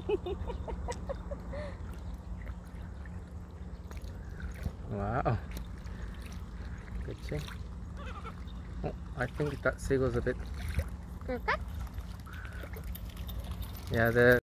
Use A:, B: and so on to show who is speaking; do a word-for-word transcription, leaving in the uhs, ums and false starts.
A: Wow. Good thing. Oh, I think that seagull's a bit. Yeah, the